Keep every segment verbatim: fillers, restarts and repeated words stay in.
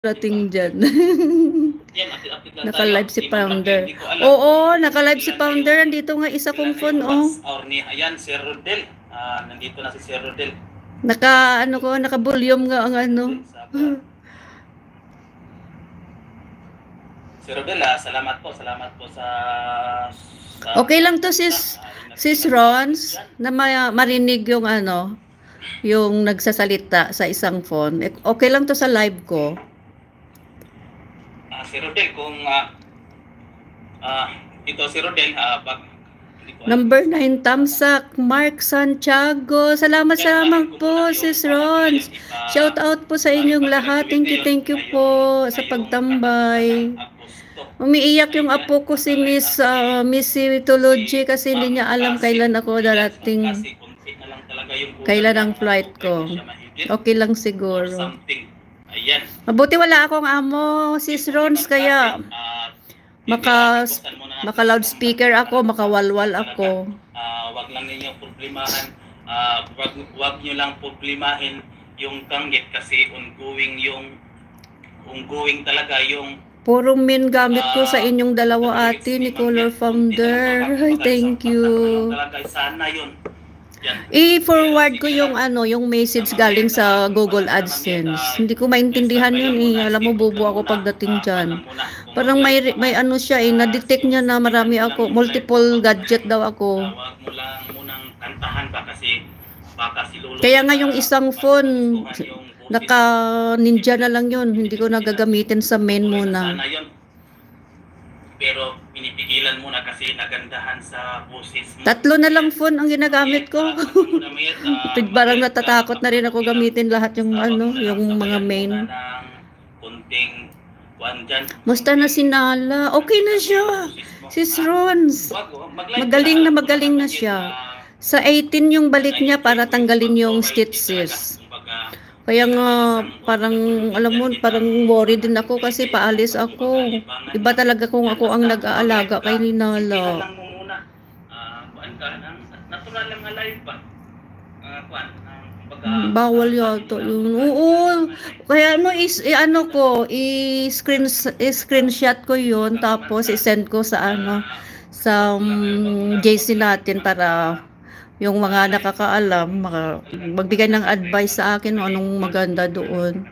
Dating dyan. Naka-live si Founder. Oo, naka-live si Founder. Nandito nga isa kong phone, oh. Ayan, Sir Rodel. Uh, nandito na si Sir Rodel. Naka, ano ko, naka-volume nga ang ano. Sir Rodel, ah, salamat po. Salamat po sa... sa okay lang to, sis, sis Rons, na ma marinig yung ano, yung nagsasalita sa isang phone. Okay lang to sa live ko. Si Rodel, kung uh, uh, ito si Rodel, uh, bag, number nine, Tamsak, Mark Santiago. Salamat salamat po, sis Rons. Shout out po sa inyong lahat. Thank you, thank you po sa pagtambay. Umiiyak yung apo ko si Miss uh, Miss Mythology kasi hindi niya alam kailan ako darating. Kailan ang flight ko. Okay lang siguro. Mabuti wala akong amo, sis Rons, kaya maka, maka loudspeaker ako, makawalwal ako. Uh, wag lang ninyo problemahan, uh, wag, wag nyo lang problemahin yung Kanggit kasi ongoing yung ongoing talaga yung puro min gamit ko sa inyong dalawa ate ni Color Founder. Ay, thank you. Sana yun. I-forward ko yung ano, yung message galing sa Google AdSense. Hindi ko maintindihan yun eh. Alam mo, bobo ako pagdating dyan. Parang may, may ano siya eh, na-detect niya na marami ako, multiple gadget daw ako. Kaya nga yung isang phone, naka-ninja na lang yun. Hindi ko nagagamitin sa main muna. Pero pinipigilan muna kasi nagandahan sa boses mo. Tatlo na lang phone ang ginagamit ko. Parang natatakot na rin ako gamitin lahat yung ano, yung mga main. Musta na si Nala? Okay na siya. Sis Rons. Magaling na magaling na siya. Sa eighteen yung balik niya para tanggalin yung stitches. Kaya nga, parang, alam mo, parang worried din ako kasi paalis ako. Iba talaga kung ako ang nag-aalaga kay Ninala. Bawal yata yun. Oo. Kaya ano, is, i, ano ko, i-screen, i-screenshot ko yun, tapos i-send ko sa ano, sa um, J C natin para yung mga nakakaalam, maka, magbigay ng advice sa akin o anong maganda doon.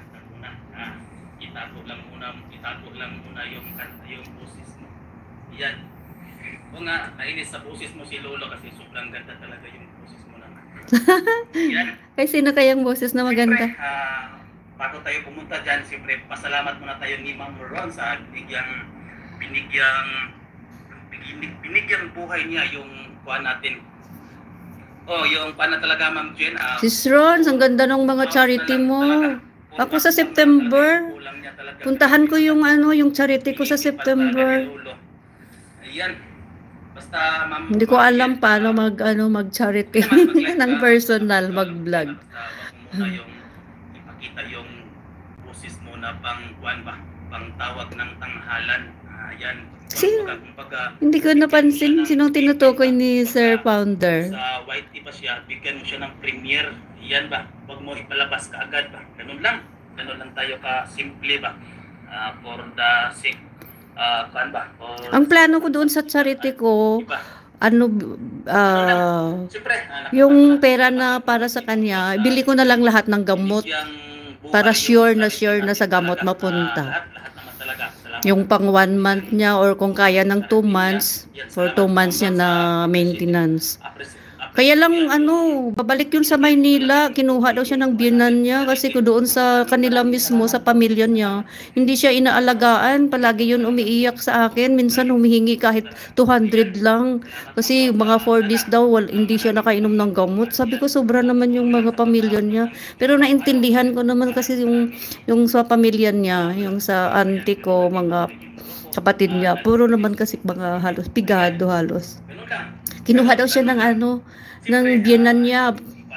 Itago lang muna, itago lang muna yung, yung boses mo. Yan. O nga, nainis sa boses mo si Lolo kasi sobrang ganda talaga yung boses mo naman. Yan. Ay, sino kayang boses na maganda? Siyempre, uh, bago tayo pumunta dyan, siyempre, pasalamat muna tayo ni Ma'am Ron sa binigyang, binigyang, binigyang, binigyang buhay niya yung kuha natin. Oh, yung paano talaga, Ma'am Jen? Uh, Sis Rons, ang ganda ng mga charity mo. Ako sa September, puntahan ko yung ano, yung charity ko sa September. Ayan. Basta, Ma'am. Hindi ko alam paano mag ano, mag-charity ng personal, mag-vlog. Yung ipakita yung boses mo na pang kuan ba, pang tawag ng tanghalan. Ayan. Sino? Hindi ko napansin sinong tinutukoy ni Sir Founder. Sa white tea pa siya, bigyan mo siya ng premiere. Yan ba? Huwag mo ipalabas ka agad ba? Ganun lang. Ganun lang tayo ka simple ba? Uh, for the sake, uh, kan ba? For ang plano ko doon sa charity ko, diba? Ano, uh, yung pera na para sa kanya, bili ko na lang lahat ng gamot. Para sure na sure na sa gamot mapunta. Yung pang one month niya or kung kaya ng two months, for two months niya na maintenance. Kaya lang ano, babalik yun sa Maynila, kinuha daw siya ng biyenan niya kasi ko doon sa kanila mismo, sa pamilya niya, hindi siya inaalagaan, palagi yun umiiyak sa akin, minsan humihingi kahit two hundred lang, kasi mga four days daw, well, hindi siya nakainom ng gamot. Sabi ko, sobra naman yung mga pamilya niya, pero naintindihan ko naman kasi yung, yung sa pamilya niya, yung sa auntie ko, mga kapatid niya, puro naman kasi mga halos, pigado halos. Kinuha daw siya ng ano, ng biyenan niya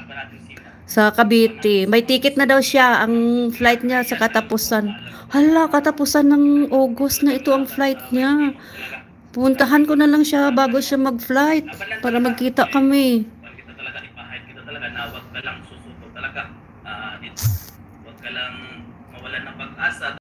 sa Cavite. May ticket na daw siya, ang flight niya sa katapusan. Hala, katapusan ng August na ito ang flight niya. Puntahan ko na lang siya bago siya mag-flight para magkita kami. Kita talaga, ipahay kita talaga na wag ka lang susuko talaga. Uh, wag ka lang mawalan ng pag pag-asa